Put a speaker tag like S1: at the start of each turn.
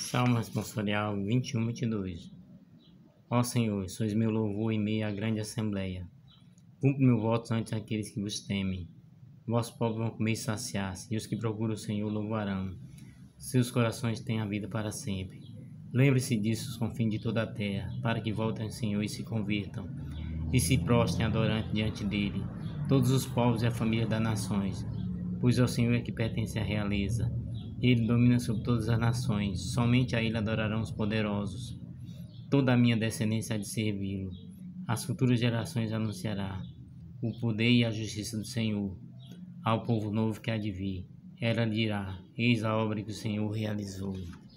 S1: Salmo responsorial 21, 22. Ó Senhor, sois meu louvor em meio à grande assembleia. Cumpre meu voto ante aqueles que vos temem. Vossos povos vão comer e saciar-se, e os que procuram o Senhor louvarão. Seus corações têm a vida para sempre. Lembre-se disso os confins de toda a terra, para que voltem ao Senhor e se convirtam, e se prostrem adorante diante dele, todos os povos e a família das nações. Pois ao Senhor é que pertence a realeza. Ele domina sobre todas as nações, somente a ele adorarão os poderosos. Toda a minha descendência há de servi-lo. As futuras gerações anunciará o poder e a justiça do Senhor ao povo novo que há de vir. Ela dirá: eis a obra que o Senhor realizou.